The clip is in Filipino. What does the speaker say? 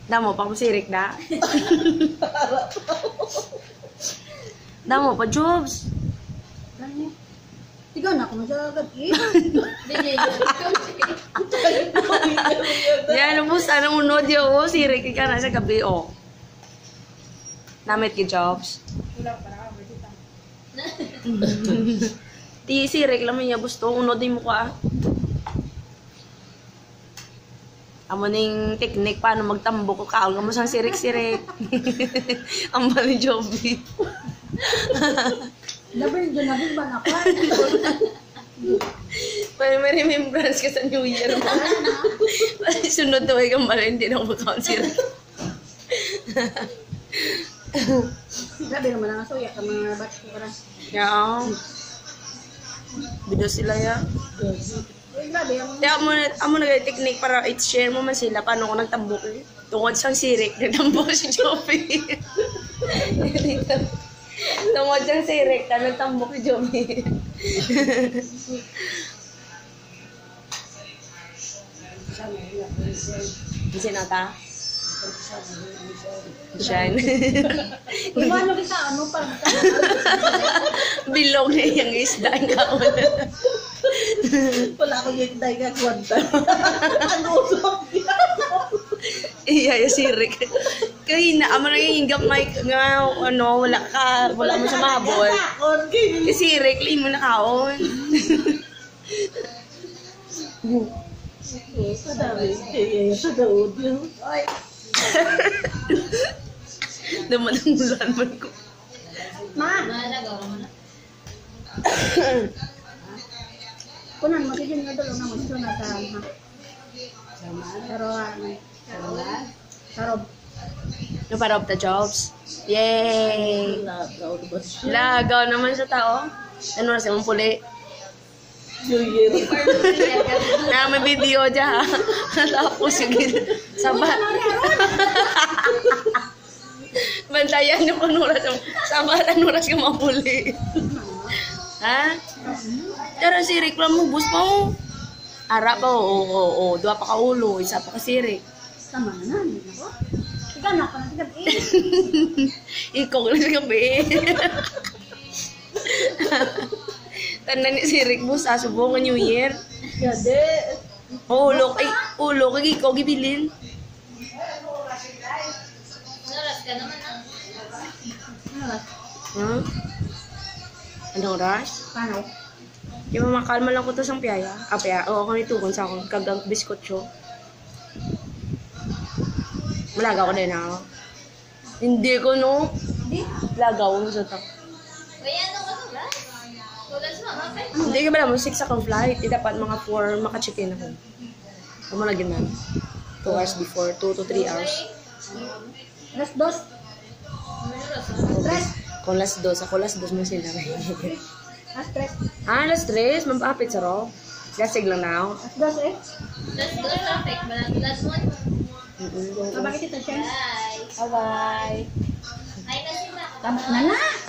Damo pa sirik na. Damo pa jobs. Tiga na ako masyagad eh. Yan, ubus anong unod yun. Oh, sirik ka na sa gabi, oh. Namit ki jobs. Ti sirik lang niya gusto. Unod din mo ka. Amo ning teknik paano magtambo ko kaon mo sang sirik-sirik. Ang bali jobby. Laban dyan na ba na pa? May remembrance ka sa New Year mo. Sunod daw ay kang bali, hindi na kumakaon sirik. Grabe naman ang asoya ka mga batch ko para. Yeah. Bido sila ya. Grabe ang... Kaya amo na technique para i-share mo man sila paano ko nagtambok eh. Tungod sang sirik, nagtambok si Joby. Tungod sang sirik, nagtambok si Joby. Kasi nata? Diyan. Iwan mo kita, ano pa? Bilog na yung isda ang kaon. Wala ko yung tayo ka kwanta. Ano usap niya? Iya, yung sirik. Kaya na, amo na yung mic nga, ano, wala mo sa mahabol. Yung sirik, li mo na kaon. Sadami. Sadaod yun. Naman man ko. Ma! Kunan, magiging nga dalo na gusto na sa ha. Pero Sarob. No para the jobs. Yay! Lagaw naman sa tao. Ano na siya mong puli? New Year. Na may video dyan ha. Tapos yung sabat. Bantayan yung kunuras yung sabat. Ang oras ka mapuli. Ha? Pero sirik lang mo. Bus pa mo. Ara pa o. Dua pa ka ulo. Isa pa ka sirik. Sama na na. Ikaw na ka na sa gabi. Ikaw lang sa gabi. Tanda ni sirik mo sa subong New Year. Gade. Ulo kay ikaw gibilin. Oras ka naman ah. Huh? Anong oras? Paano? Di ba makalma lang ko to sang piyaya? Piyaya. Oo, kami tukon sa akong kagang biskotso. Malaga ko din ako. Hindi ko no. Hindi. Lagaw mo sa tak. Kaya ano ka to ba? Tulas mo, okay? Hindi ka ba naman 6 akong flight. Dapat mga 4 maka-check-in ako. Ano lagi man? 2 hours before. 2 to 3 hours. Las dos. Okay. Kung last 2, ako last 2 mo sila. Las tres. Last 3? Mampapit sa ro. Lasig lang na ako. Las dos eh. Last traffic. Last one. Bakit ito, Chen? Bye. Bye-bye. Ay na sila. Tama na na.